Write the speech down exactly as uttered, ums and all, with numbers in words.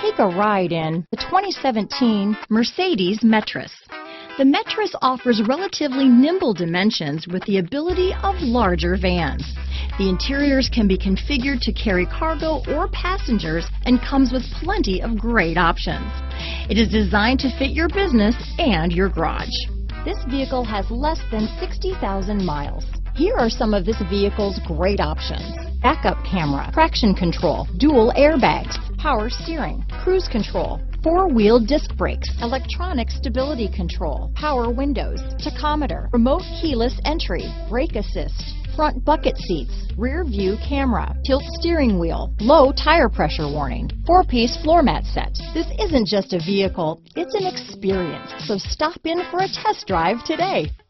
Take a ride in the twenty seventeen Mercedes Metris. The Metris offers relatively nimble dimensions with the ability of larger vans. The interiors can be configured to carry cargo or passengers and comes with plenty of great options. It is designed to fit your business and your garage. This vehicle has less than sixty thousand miles. Here are some of this vehicle's great options: backup camera, traction control, dual airbags, power steering, cruise control, four-wheel disc brakes, electronic stability control, power windows, tachometer, remote keyless entry, brake assist, front bucket seats, rear view camera, tilt steering wheel, low tire pressure warning, four-piece floor mat set. This isn't just a vehicle, it's an experience. So stop in for a test drive today.